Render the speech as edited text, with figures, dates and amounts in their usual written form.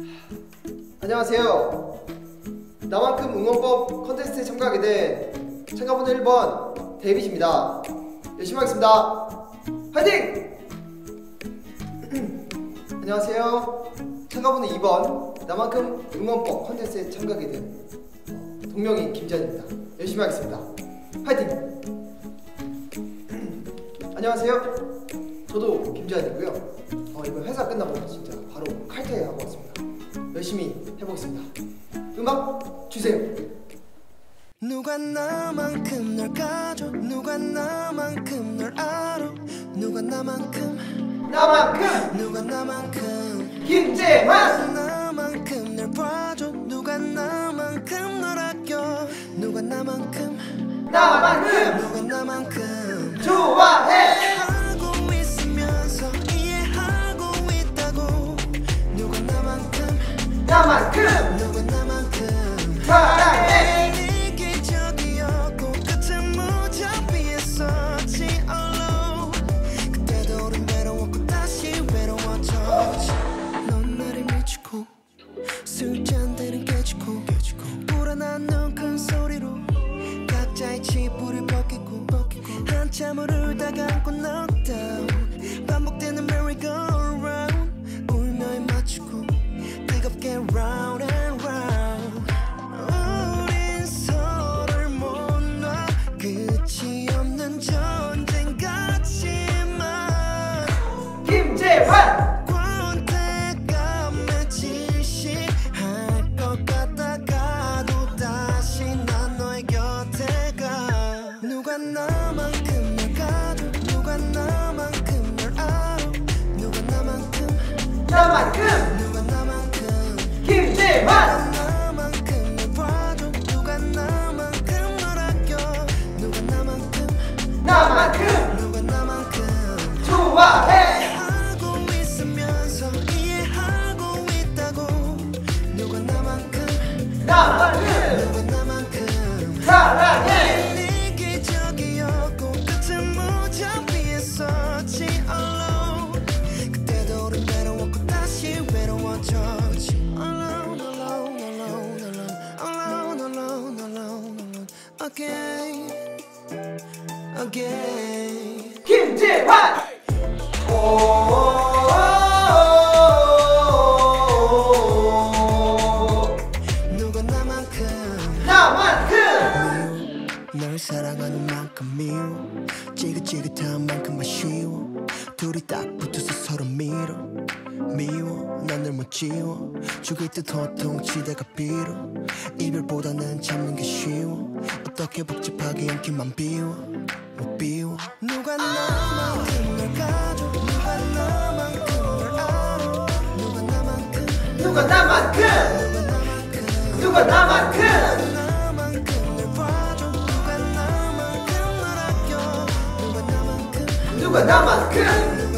안녕하세요. 나만큼 응원법 컨테스트에 참가하게 된 참가번호 1번 데이빗입니다. 열심히 하겠습니다. 화이팅! 안녕하세요. 참가번호 2번 나만큼 응원법 컨테스트에 참가하게 된 동명이 김재환입니다. 열심히 하겠습니다. 화이팅! 안녕하세요. 저도 김재환이고요. 이번 회사 끝나고 진짜 바로 칼퇴하고 왔습니다. 열심히 해보겠습니다. 음악 주세요. 누가 나만큼 널 가져, 누가 나만큼 널 알아, 누가 나만큼 누가 나만큼 김재환! 나만큼 널 봐줘, 누가 나만큼 널 아껴, 누가 나만큼 누가 나만큼 좋아해! 하고 있으면서 이해하고 있다고, 누가 나만큼 누가 나만큼 사랑해! 이기적이었고 끝은 무자비했었지 alone. 그때도 우린 외로웠고 다시 외로워졌지. 넌 나를 미치고 술잔들은 깨지고 불안한 눈 큰 소리로 각자의 치부를 벗기고 한참을 울다가 안고 knockdown. 반복되는 merry-go-round. 울며에 맞추고 뜨겁게 round and round. 우린 서로를 못 놔. 끝이 없는 전쟁 같지만 김재환! 권태감에 질식할 것 같다가도 다시 난 너의 곁에 가. 누가 나만큼 널 가져, 누가 나만큼 널 알아, 누가 나만큼 누가 나만큼 김재환! 나만큼 널 봐줘, 누가 나만큼 널 아껴, 누가 나만큼 누가 나만큼 좋아해! 하고 있으면서 이해하고 있다고, 누가 나만큼 누가 나만큼 사랑해! 이기적이었고 끝은 무자비했었지 alone. 그때도 우린 외로웠고 다시 외로워졌지 alone alone alone alone alone alone alone again again. 김재환! 누가 나만큼 널 사랑하는 만큼 미워, 지긋지긋한 만큼 아쉬워. 둘이 딱 붙어서 서로 미워. 난 널 못 지워. 죽을 듯 호통치다가 빌어. 이별보다는 참는 게 쉬워. 어떻게 복잡하게 않기만 비워. 못 비워. 누가 나만큼 널 가져, 누가 나만큼 널 알아, 누가 나만큼 누가 나만큼 누가 나만큼 나만큼 나만큼 널 봐줘, 누가 나만큼 널 아껴, 누가 나만큼 누가 나만큼